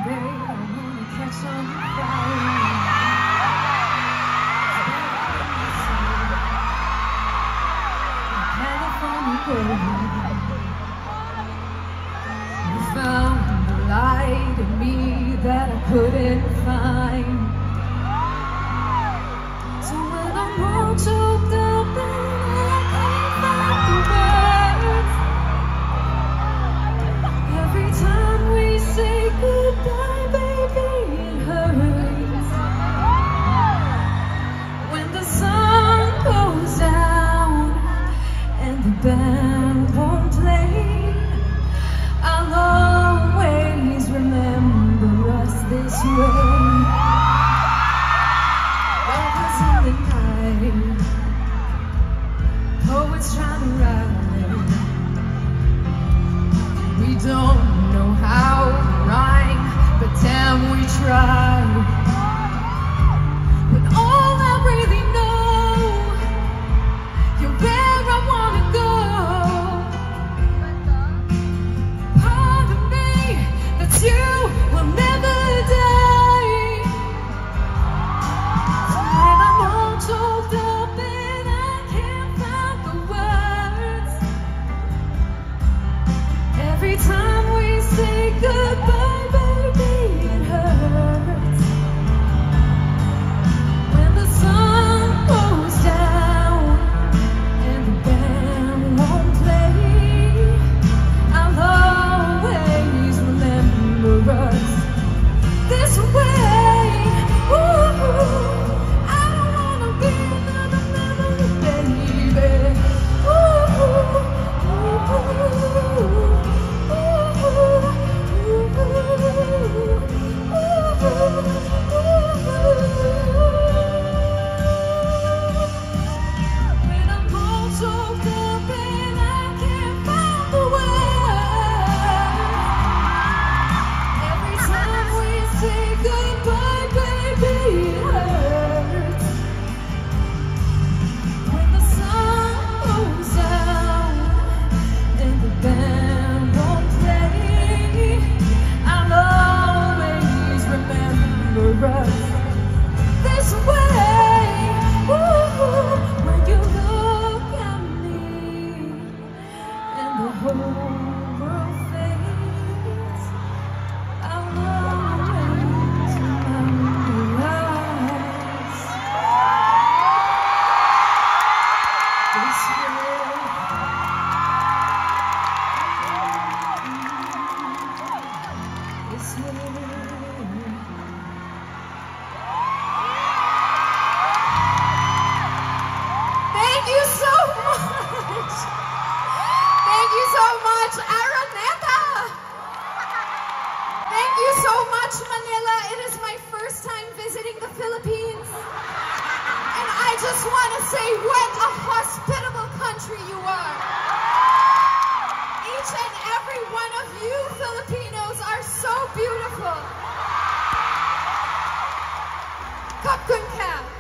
You found the light in me that I couldn't find. So when I'm all choked up and I can't find the words, every time we say goodbye, baby, it hurts. When the sun goes down and the band won't play, I'll always remember us this way. Lovers in the night, poets trying to write. We don't know how to rhyme, but damn, we try. But all I really know, you're where I wanna go. Part of me that's you will never die. So when I'm all choked up and I can't find the words, every time we say goodbye, baby, it hurts. When the sun goes down and the band won't play, I'll always remember us this way. Ooh, I don't wanna be another memory, baby. Ooh, ooh, when I'm all choked up and I can't find the words, every time we say goodbye, baby, it hurts. When the sun goes down and the band won't play, I'll always remember us this way. Ooh, when you look at me and the whole world fades, I'll always remember us this way. This way. Thank you so much. Thank you so much, Araneta. Thank you so much, Manila. It is my first time visiting the Philippines. And I just want to say what a hospitable country you are. Each and every one of you Filipinos are so beautiful. Kapkun Ka.